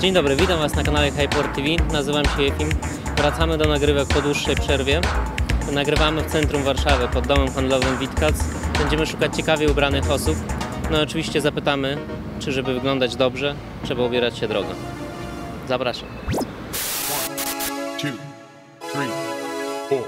Dzień dobry, witam Was na kanale Hyport TV. Nazywam się Efim. Wracamy do nagrywek po dłuższej przerwie. Nagrywamy w centrum Warszawy pod domem handlowym Witkac. Będziemy szukać ciekawie ubranych osób. No oczywiście zapytamy, czy żeby wyglądać dobrze, trzeba ubierać się drogo. Zapraszam. 1, 2, 3, 4.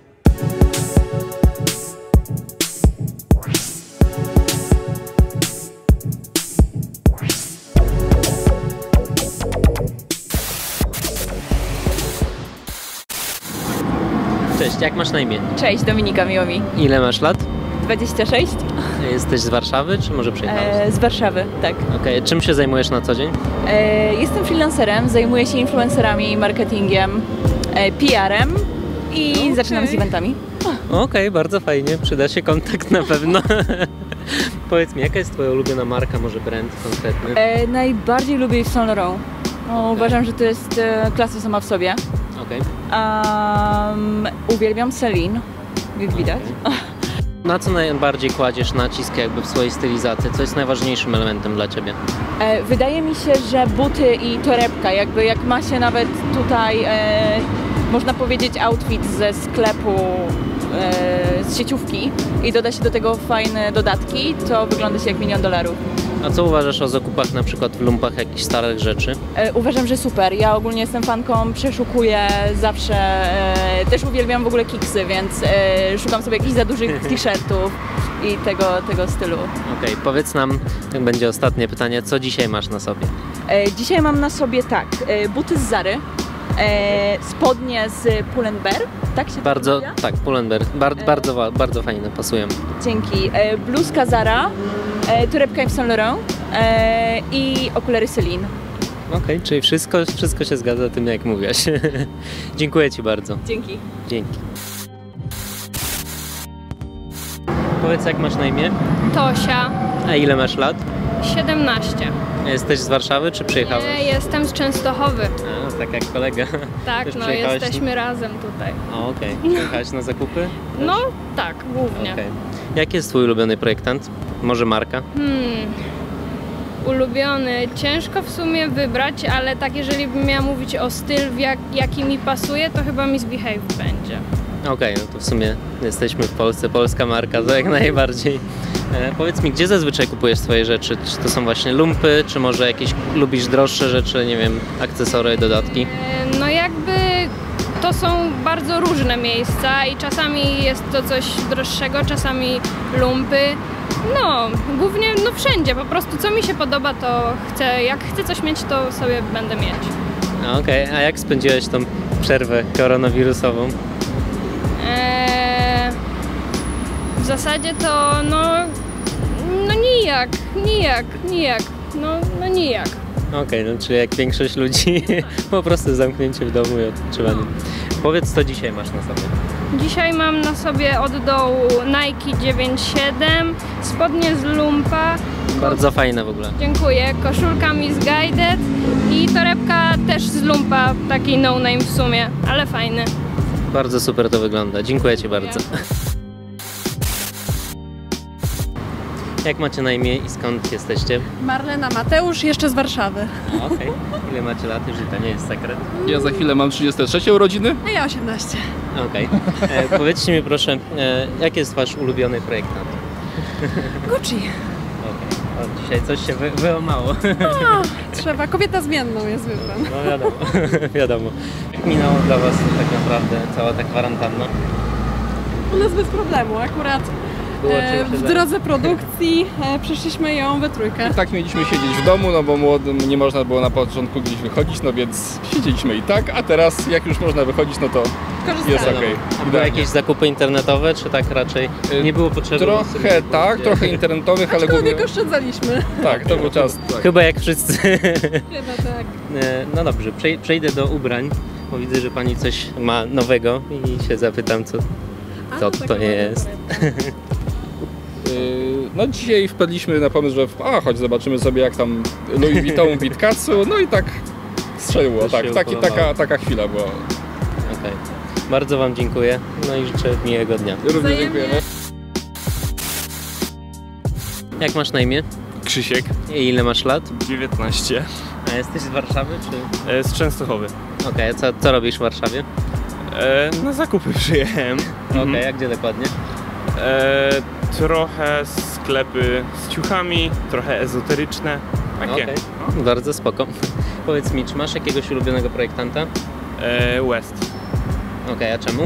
Cześć, jak masz na imię? Cześć, Dominika, miło mi. Ile masz lat? 26? Jesteś z Warszawy, czy może przyjechałeś? Z Warszawy, tak. Okej, czym się zajmujesz na co dzień? Jestem freelancerem, zajmuję się influencerami, marketingiem, PR-em i zaczynam z eventami. Okej, bardzo fajnie, przyda się kontakt na pewno. Powiedz mi, jaka jest Twoja ulubiona marka, może brand konkretny? Najbardziej lubię Yves Saint Laurent. Uważam, że to jest klasa sama w sobie. Okej. Uwielbiam Celine, jak widać. Na co najbardziej kładziesz nacisk jakby w swojej stylizacji? Co jest najważniejszym elementem dla Ciebie? Wydaje mi się, że buty i torebka, jakby jak ma się nawet tutaj, można powiedzieć, outfit ze sklepu, z sieciówki i doda się do tego fajne dodatki, to wygląda się jak $1 000 000. A co uważasz o zakupach na przykład w lumpach jakichś starych rzeczy? Uważam, że super. Ja ogólnie jestem fanką, przeszukuję zawsze, też uwielbiam w ogóle kiksy, więc szukam sobie jakichś za dużych t-shirtów i tego stylu. Okej, powiedz nam, to będzie ostatnie pytanie, co dzisiaj masz na sobie? Dzisiaj mam na sobie tak, buty z Zary, spodnie z Pull&Bear, tak się Bardzo, to tak, Pull&Bear, bardzo fajne, pasują. Dzięki. Bluzka Zara, torebka Yves Saint Laurent i okulary Celine. Okej, czyli wszystko się zgadza tym, jak mówiłaś. Dziękuję Ci bardzo. Dzięki. Dzięki. Powiedz, jak masz na imię? Tosia, A ile masz lat? 17. Jesteś z Warszawy, czy przyjechałeś? Nie, jestem z Częstochowy. A, tak jak kolega. Tak, Też no przyjechałeś jesteśmy razem tutaj. Okej. Przyjechałeś na zakupy? No tak, głównie. Okej. Jaki jest Twój ulubiony projektant? Może marka? Ulubiony. Ciężko w sumie wybrać, ale tak jeżeli bym miała mówić o styl, jaki mi pasuje, to chyba Miss Behave będzie. Okej, no to w sumie jesteśmy w Polsce, polska marka, to jak najbardziej. Powiedz mi, gdzie zazwyczaj kupujesz swoje rzeczy? Czy to są właśnie lumpy, czy może jakieś lubisz droższe rzeczy, nie wiem, akcesory, dodatki? No jakby to są bardzo różne miejsca i czasami jest to coś droższego, czasami lumpy. No, głównie no wszędzie, po prostu co mi się podoba, to chcę, jak chcę coś mieć, to sobie będę mieć. Okej, a jak spędziłeś tą przerwę koronawirusową? W zasadzie to no nijak. Okej, no czyli jak większość ludzi, po prostu zamknięcie w domu i odpoczywanie. Powiedz, co dzisiaj masz na sobie? Dzisiaj mam na sobie od dołu Nike 9.7, spodnie z lumpa. Bardzo fajne w ogóle. Dziękuję. Koszulka Missguided i torebka też z lumpa, taki no name w sumie, ale fajny. Bardzo super to wygląda. Dziękuję Ci bardzo. Jak macie na imię i skąd jesteście? Marlena Mateusz, jeszcze z Warszawy. Okej. Ile macie lat? Jeżeli to nie jest sekret. Ja za chwilę mam 33 urodziny. A ja 18. Okej. Powiedzcie mi proszę, jaki jest Wasz ulubiony projektant? Gucci. Okej. Dzisiaj coś się wyłamało. Trzeba, kobieta zmienną jest wybrana. No wiadomo, wiadomo. Jak minęła dla Was tak naprawdę cała ta kwarantanna? U nas bez problemu, akurat w drodze produkcji przeszliśmy ją we trójkę. I tak mieliśmy siedzieć w domu, no bo młodym nie można było na początku gdzieś wychodzić, no więc siedzieliśmy i tak, a teraz jak już można wychodzić, no to jest okej. A były jakieś zakupy internetowe, czy tak raczej nie było potrzeby? Trochę tak, trochę internetowych, ale głównie... Aczkolwiek oszczędzaliśmy. Tak, to był czas. Tak. Chyba jak wszyscy. Chyba tak. No dobrze, przejdę do ubrań, bo widzę, że Pani coś ma nowego i się zapytam, co to jest. No dzisiaj wpadliśmy na pomysł, że chodź zobaczymy sobie jak tam Louis Vuitton w Witkacu, no i tak strzeliło, tak, taka chwila była. Okej. Bardzo Wam dziękuję, no i życzę miłego dnia. Również dziękujemy. Jak masz na imię? Krzysiek. I ile masz lat? 19. A jesteś z Warszawy, czy? Z Częstochowy. Okej, a co robisz w Warszawie? Na zakupy przyjechałem. Okej, a gdzie dokładnie? Trochę sklepy z ciuchami, trochę ezoteryczne. Takie. Okej, bardzo spoko. Powiedz mi, czy masz jakiegoś ulubionego projektanta? West. Okej, a czemu?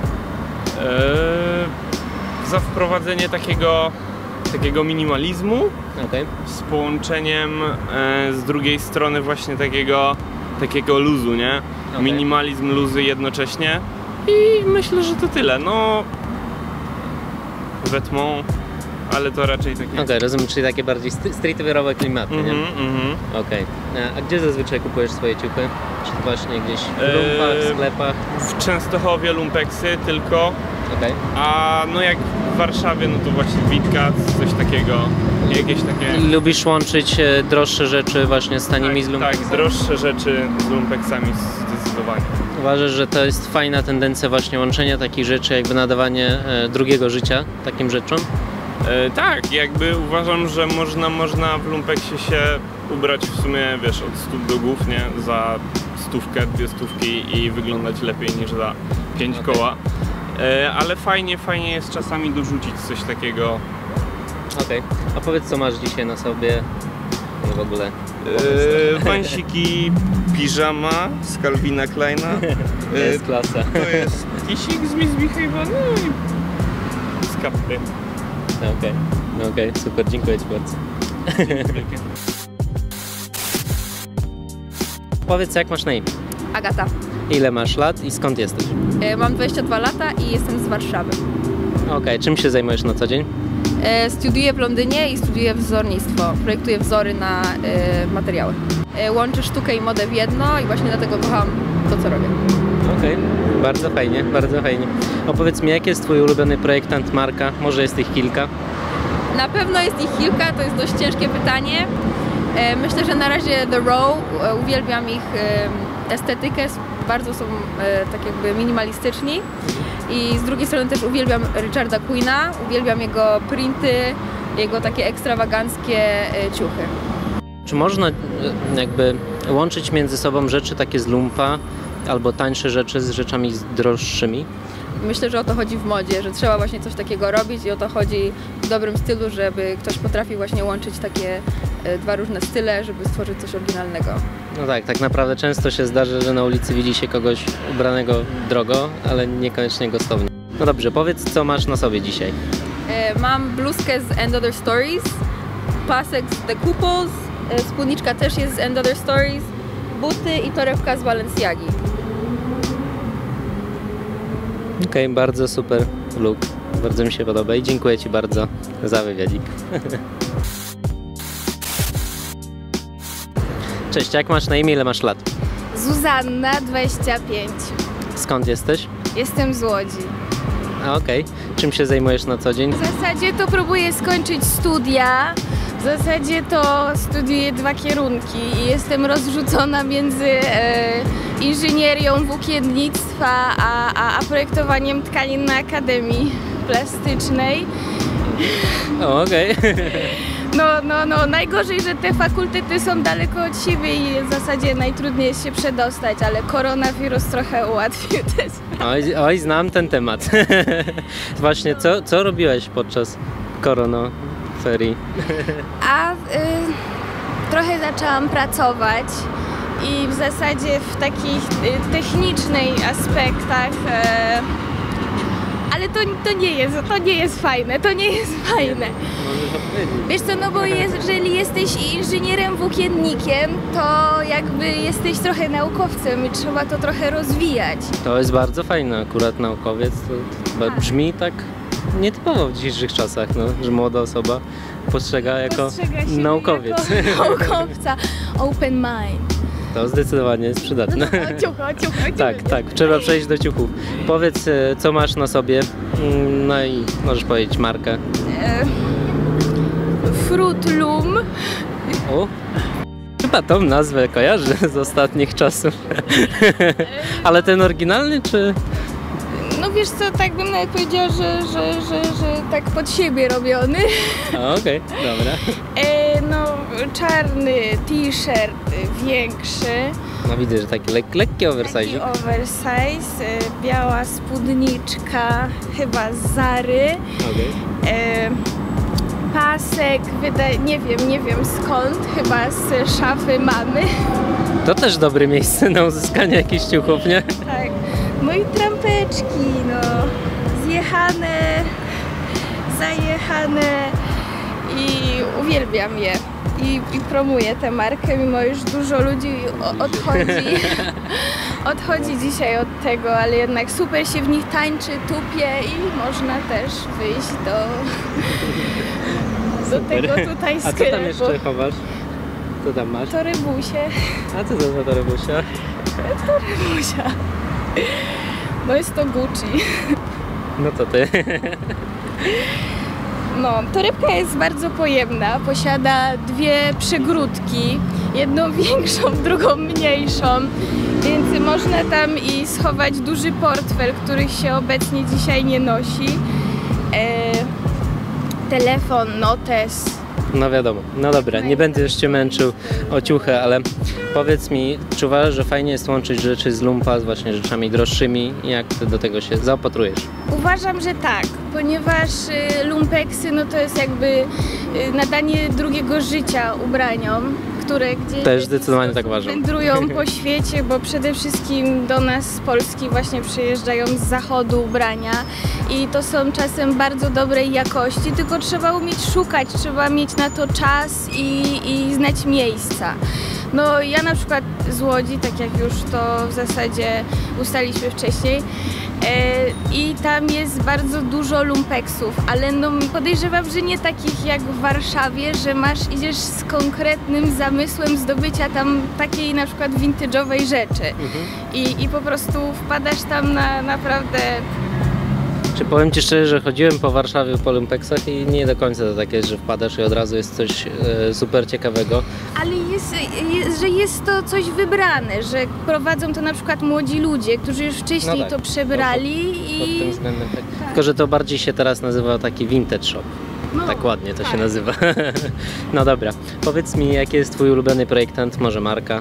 Za wprowadzenie takiego minimalizmu Okej. z połączeniem z drugiej strony właśnie takiego luzu, nie? Okej. Minimalizm, luzy jednocześnie i myślę, że to tyle. No, Vetements, ale to raczej takie... Okej, rozumiem, czyli takie bardziej streetwearowe klimaty, nie? Okej. A gdzie zazwyczaj kupujesz swoje ciuchy? Czy to właśnie gdzieś w lumpach, sklepach? W Częstochowie lumpeksy tylko, Okej. a no jak w Warszawie, no to właśnie Witkac, coś takiego, jakieś takie... Lubisz łączyć droższe rzeczy właśnie z tanimi z lumpeksami? Tak, droższe rzeczy z lumpeksami zdecydowanie. Uważasz, że to jest fajna tendencja właśnie łączenia takich rzeczy, jakby nadawanie drugiego życia takim rzeczom? Tak, jakby uważam, że można w lumpeksie się ubrać w sumie, wiesz, od stóp do głów, nie? Za 100, 200 i wyglądać lepiej niż za 5 koła. Ale fajnie jest czasami dorzucić coś takiego. Okej. A powiedz, co masz dzisiaj na sobie w ogóle? Wansiki, piżama z Calvina Kleina. To jest klasa. To jest tisik z Miss Behavior, no i z kapy. Okej, super, dziękuję Ci bardzo. Powiedz, jak masz na imię? Agata. Ile masz lat i skąd jesteś? Mam 22 lata i jestem z Warszawy. Okej, czym się zajmujesz na co dzień? Studiuję w Londynie i studiuję wzornictwo. Projektuję wzory na materiały. Łączę sztukę i modę w jedno i właśnie dlatego kocham to, co robię. Okej, bardzo fajnie, bardzo fajnie. Opowiedz mi, jaki jest Twój ulubiony projektant, marka? Może jest ich kilka? Na pewno jest ich kilka, to jest dość ciężkie pytanie. Myślę, że na razie The Row, uwielbiam ich estetykę, bardzo są tak jakby minimalistyczni. I z drugiej strony też uwielbiam Richarda Queena, uwielbiam jego printy, jego takie ekstrawaganckie ciuchy. Czy można jakby łączyć między sobą rzeczy takie z lumpa albo tańsze rzeczy z rzeczami droższymi? Myślę, że o to chodzi w modzie, że trzeba właśnie coś takiego robić i o to chodzi w dobrym stylu, żeby ktoś potrafił właśnie łączyć takie dwa różne style, żeby stworzyć coś oryginalnego. No tak, tak naprawdę często się zdarza, że na ulicy widzi się kogoś ubranego drogo, ale niekoniecznie gustownie. No dobrze, powiedz, co masz na sobie dzisiaj? Mam bluzkę z And Other Stories, pasek z The Couples, spódniczka też jest z And Other Stories, buty i torebka z Balenciagi. Okej, bardzo super look, bardzo mi się podoba i dziękuję Ci bardzo za wywiadzik. Cześć, jak masz na imię, ile masz lat? Zuzanna, 25. Skąd jesteś? Jestem z Łodzi. A okej, czym się zajmujesz na co dzień? W zasadzie to próbuję skończyć studia. W zasadzie to studiuję 2 kierunki i jestem rozrzucona między inżynierią włókiennictwa a projektowaniem tkanin na Akademii Plastycznej. O, okej. No, najgorzej, że te fakultety są daleko od siebie i w zasadzie najtrudniej jest się przedostać, ale koronawirus trochę ułatwił te sprawy. Oj, znam ten temat. Właśnie, co robiłeś podczas koronaferii? Trochę zaczęłam pracować i w zasadzie w takich technicznych aspektach, ale to nie jest fajne, Wiesz co, no bo jeżeli jesteś inżynierem włókiennikiem, to jakby jesteś trochę naukowcem i trzeba to trochę rozwijać. To jest bardzo fajne, akurat naukowiec, to brzmi tak nietypowo w dzisiejszych czasach, no, że młoda osoba postrzega się naukowiec. Jako naukowca, open mind. To zdecydowanie jest przydatne. Ciucho. Tak, trzeba przejść do ciuchów. Powiedz, co masz na sobie, no i możesz powiedzieć markę. Fruit Loom. O, chyba tą nazwę kojarzę z ostatnich czasów. Ale ten oryginalny, czy... No wiesz co, tak bym nawet powiedziała, że tak pod siebie robiony. Okej, dobra. no czarny t-shirt większy. No widzę, że taki lekki oversize. Taki oversize, biała spódniczka, chyba z Zary. Pasek, nie wiem skąd, chyba z szafy mamy. To też dobre miejsce na uzyskanie jakichś ciuchów, nie? Tak. No i trampeczki, no. Zjechane, zajechane i uwielbiam je. I promuję tę markę, mimo już dużo ludzi odchodzi dzisiaj od tego, ale jednak super się w nich tańczy, tupie i można też wyjść do tego tutaj sklepu. A co tam jeszcze chowasz? Co tam masz? Torebusie. A co to za torebusia? Torebusia. No jest to Gucci. No to ty. No, torebka jest bardzo pojemna, posiada dwie przegródki, jedną większą, drugą mniejszą, więc można tam i schować duży portfel, których się obecnie dzisiaj nie nosi, telefon, notes. No wiadomo, no dobra, nie będę już Cię męczył o ciuchę, ale powiedz mi, czy uważasz, że fajnie jest łączyć rzeczy z lumpa z właśnie rzeczami droższymi? Jak Ty do tego się zaopatrujesz? Uważam, że tak, ponieważ lumpeksy no to jest jakby nadanie drugiego życia ubraniom, które gdzieś też zdecydowanie tak uważam. Wędrują po świecie, bo przede wszystkim do nas z Polski właśnie przyjeżdżają z zachodu ubrania i to są czasem bardzo dobrej jakości, tylko trzeba umieć szukać, trzeba mieć na to czas i znać miejsca. No ja na przykład z Łodzi, tak jak już to w zasadzie ustaliliśmy wcześniej, i tam jest bardzo dużo lumpeksów, ale no podejrzewam, że nie takich jak w Warszawie, że idziesz z konkretnym zamysłem zdobycia tam takiej na przykład vintage'owej rzeczy i po prostu wpadasz tam na naprawdę... Czy powiem Ci szczerze, że chodziłem po Warszawie po lumpeksach i nie do końca to tak jest, że wpadasz i od razu jest coś super ciekawego. Ale że jest to coś wybrane, że prowadzą to na przykład młodzi ludzie, którzy już wcześniej no tak, to przebrali pod i... tym względem tak. Tylko, że to bardziej się teraz nazywa taki vintage shop. No, tak ładnie to tak. się nazywa. No dobra, powiedz mi, jaki jest Twój ulubiony projektant, może marka?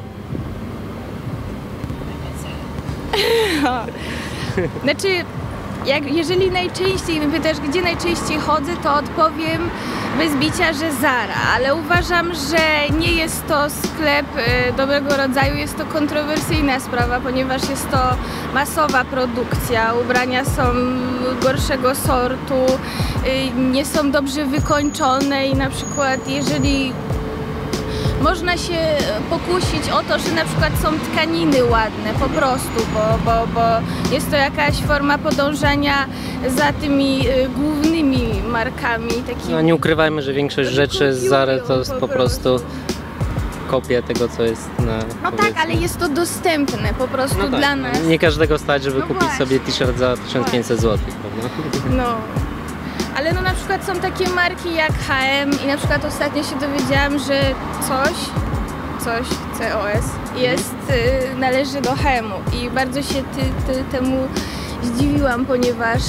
Znaczy, jeżeli najczęściej mnie pytasz, gdzie najczęściej chodzę, to odpowiem bez bicia, że Zara, ale uważam, że nie jest to sklep dobrego rodzaju, jest to kontrowersyjna sprawa, ponieważ jest to masowa produkcja, ubrania są gorszego sortu, nie są dobrze wykończone i na przykład jeżeli można się pokusić o to, że na przykład są tkaniny ładne po prostu, bo jest to jakaś forma podążania za tymi głównymi markami. Takimi, No nie ukrywajmy, że większość rzeczy z Zary to jest po prostu kopia tego, co jest na... No tak, ale jest to dostępne po prostu no tak, dla nas. Nie każdego stać, żeby No kupić właśnie. sobie t-shirt za 1500 zł, prawda? No. Ale no na przykład są takie marki jak H&M i na przykład ostatnio się dowiedziałam, że coś COS jest, należy do H&M-u i bardzo się temu zdziwiłam, ponieważ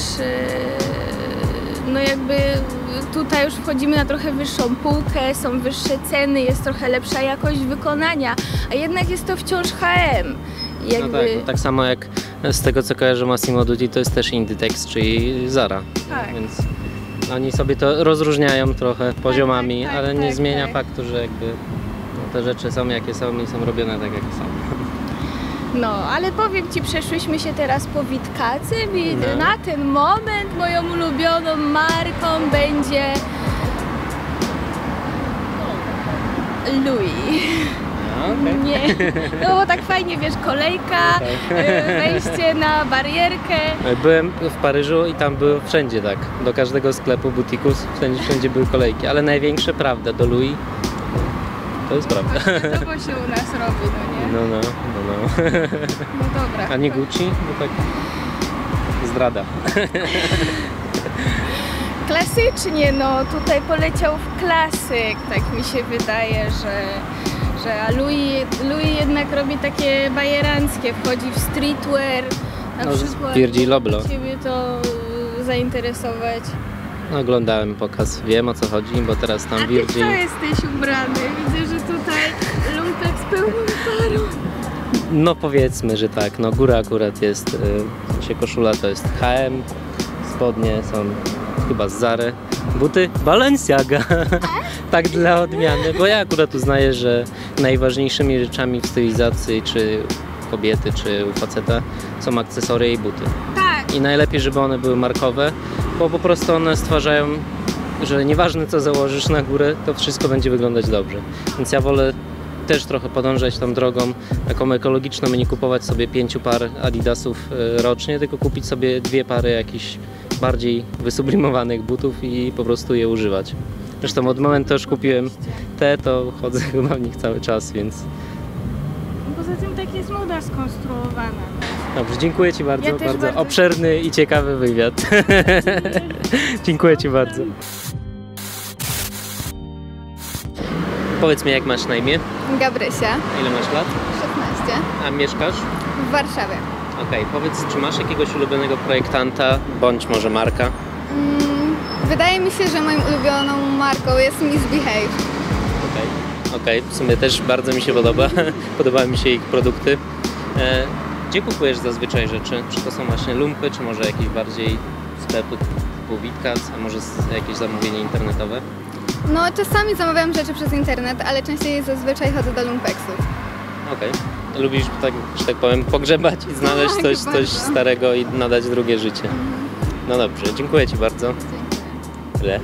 no jakby tutaj już wchodzimy na trochę wyższą półkę, są wyższe ceny, jest trochę lepsza jakość wykonania, a jednak jest to wciąż H&M. No tak, no tak samo jak z tego, co kojarzę Massimo Dutti, to jest też Inditex, czyli Zara. Tak. Więc oni sobie to rozróżniają trochę poziomami, tak, ale nie tak, zmienia tak. faktu, że jakby no, te rzeczy są jakie są i są robione tak, jakie są. No, ale powiem Ci, przeszłyśmy się teraz po Witkacym i No. na ten moment moją ulubioną marką będzie Louis. Okay. Nie, no bo tak fajnie, wiesz, kolejka, wejście na barierkę. Byłem w Paryżu i tam było wszędzie tak, do każdego sklepu, butiku, wszędzie były kolejki, ale największe, prawda, do Louis, to jest prawda. To bo się u nas robi, no nie? No. No dobra. A nie Gucci? Bo tak zdrada. Klasycznie, no tutaj poleciał w klasyk, tak mi się wydaje, a Louis jednak robi takie bajeranckie, wchodzi w streetwear, na No, przykład. Virgil Abloh. Ciebie to zainteresować? Oglądałem pokaz, wiem o co chodzi, bo teraz tam Virgin... jesteś ubrany? Widzę, że tutaj lumpek z pełną parą. No powiedzmy, że tak, no góra akurat jest, koszula to jest H&M, spodnie są chyba z Zary, buty Balenciaga, tak dla odmiany, bo ja akurat uznaję, że najważniejszymi rzeczami w stylizacji, czy kobiety, czy u faceta są akcesoria i buty. Tak. I najlepiej, żeby one były markowe, bo po prostu one stwarzają, że nieważne co założysz na górę, to wszystko będzie wyglądać dobrze. Więc ja wolę też trochę podążać tą drogą taką ekologiczną i nie kupować sobie 5 par Adidasów rocznie, tylko kupić sobie 2 pary jakichś bardziej wysublimowanych butów i po prostu je używać. Zresztą od momentu też kupiłem te, to chodzę chyba w nich cały czas, więc... Poza tym tak jest moda skonstruowana. Dobrze, dziękuję Ci bardzo, Ja też bardzo bardzo obszerny i ciekawy wywiad. Dziękuję Ci bardzo. Powiedz mi, jak masz na imię? Gabrysia, Ile masz lat? 16, A mieszkasz? w Warszawie. Okej, powiedz, czy masz jakiegoś ulubionego projektanta, bądź może marka? Wydaje mi się, że moją ulubioną marką jest Misbehave. Okej, w sumie też bardzo mi się podoba. Podobały mi się ich produkty. Gdzie kupujesz zazwyczaj rzeczy? Czy to są właśnie lumpy, czy może jakieś bardziej sklepy typu Witkac, a może jakieś zamówienie internetowe? No, czasami zamawiam rzeczy przez internet, ale częściej zazwyczaj chodzę do lumpeksów. Okej. Lubisz, tak, że tak powiem, pogrzebać i znaleźć Tak, coś bardzo. starego i nadać drugie życie. No dobrze, dziękuję Ci bardzo. Tyle.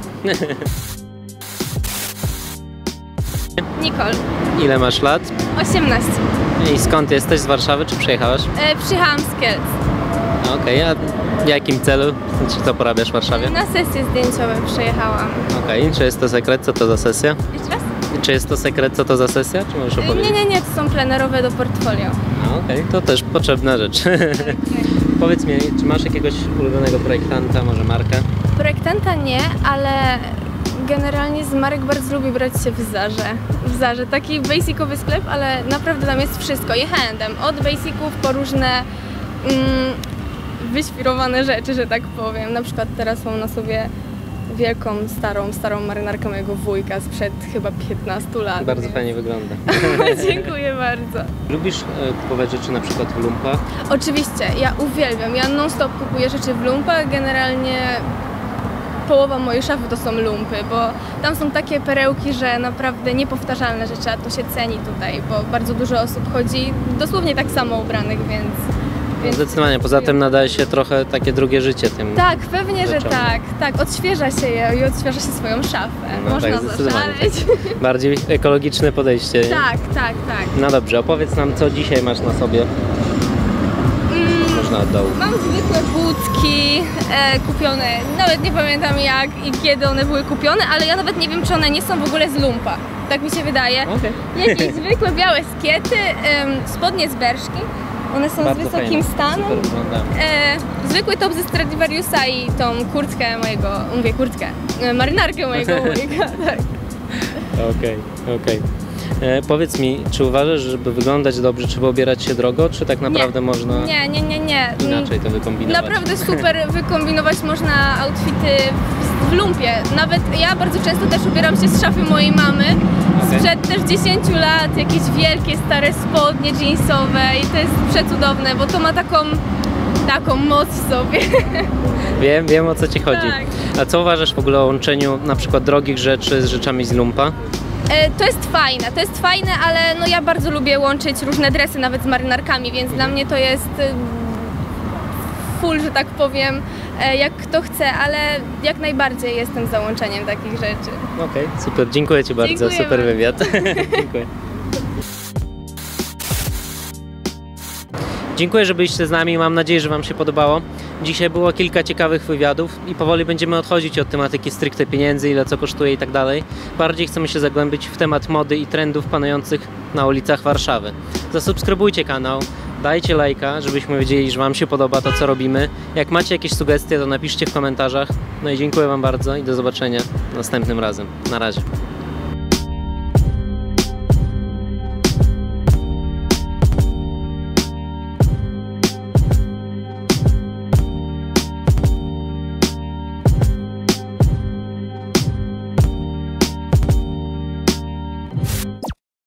Nicole, Ile masz lat? 18. I skąd jesteś? Z Warszawy czy przyjechałaś? Przyjechałam z Kielc. Okej, a w jakim celu? Czy co porabiasz w Warszawie? Na sesje zdjęciowe przyjechałam. Okej, czy jest to sekret, co to za sesja? Jeszcze raz? Czy jest to sekret, co to za sesja? Czy możesz opowiedzieć? Nie, to są plenerowe do portfolio. Okej, to też potrzebna rzecz. Powiedz mi, czy masz jakiegoś ulubionego projektanta, może markę? Projektanta nie, ale generalnie z marek bardzo lubię brać się w Zarze. W Zarze, taki basicowy sklep, ale naprawdę tam jest wszystko i handem. Od basiców po różne wyświrowane rzeczy, że tak powiem. Na przykład teraz mam na sobie wielką, starą marynarkę mojego wujka sprzed chyba 15 lat. Bardzo więc... fajnie wygląda. Dziękuję bardzo. Lubisz kupować rzeczy na przykład w lumpach? Oczywiście, ja uwielbiam. Ja non-stop kupuję rzeczy w lumpach. Generalnie połowa mojej szafy to są lumpy, bo tam są takie perełki, że naprawdę niepowtarzalne rzeczy, a to się ceni tutaj, bo bardzo dużo osób chodzi dosłownie tak samo ubranych, więc Zdecydowanie, poza tym nadaje się trochę takie drugie życie tym. tak, pewnie, że rzeczom. tak, odświeża się je i odświeża się swoją szafę. No Można tak, zdecydowanie. zaszaleć. Bardziej ekologiczne podejście. Tak. No dobrze, opowiedz nam, co dzisiaj masz na sobie. Można od dołu. Mam zwykłe budki kupione, nawet nie pamiętam jak i kiedy one były kupione, ale ja nawet nie wiem, czy one nie są w ogóle z lumpa. Tak mi się wydaje. Okej. Jakieś zwykłe białe skiety, spodnie z Berszki. One są Bardzo z wysokim fajne, stanem. super wyglądają. Zwykły top ze Stradivariusa i tą kurtkę mojego, marynarkę mojego wujka. Tak. Okej. Powiedz mi, czy uważasz, że żeby wyglądać dobrze, trzeba ubierać się drogo, czy tak naprawdę można Nie. inaczej to wykombinować? Naprawdę super wykombinować można outfity w lumpie. Nawet ja bardzo często też ubieram się z szafy mojej mamy. Sprzed też 10 lat, jakieś wielkie, stare spodnie jeansowe i to jest przecudowne, bo to ma taką moc w sobie. Wiem o co Ci chodzi. Tak. A co uważasz w ogóle o łączeniu na przykład drogich rzeczy z rzeczami z lumpa? To jest fajne, ale no ja bardzo lubię łączyć różne dresy nawet z marynarkami, więc dla mnie to jest full, że tak powiem, jak kto chce, ale jak najbardziej jestem za łączeniem takich rzeczy. Okej, super, dziękuję Ci bardzo, Dziękuję super bardzo. wywiad. Dziękuję. Dziękuję, że byliście z nami, mam nadzieję, że Wam się podobało. Dzisiaj było kilka ciekawych wywiadów i powoli będziemy odchodzić od tematyki stricte pieniędzy, ile co kosztuje i tak dalej. Bardziej chcemy się zagłębić w temat mody i trendów panujących na ulicach Warszawy. Zasubskrybujcie kanał, dajcie lajka, żebyśmy wiedzieli, że Wam się podoba to, co robimy. Jak macie jakieś sugestie, to napiszcie w komentarzach. No i dziękuję Wam bardzo i do zobaczenia następnym razem. Na razie.